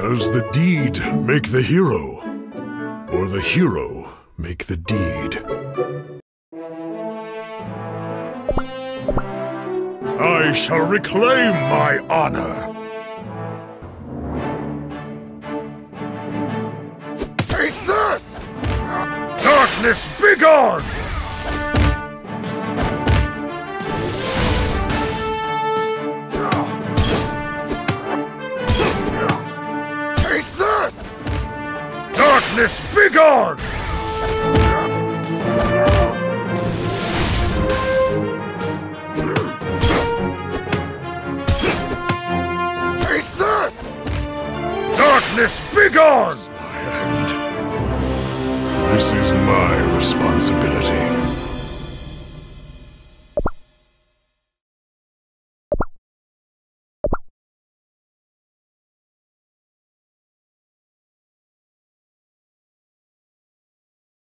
Does the deed make the hero, or the hero make the deed? I shall reclaim my honor. Take this! Darkness, begone! Darkness, begone! Taste this! Darkness, begone! My hand. This is my responsibility.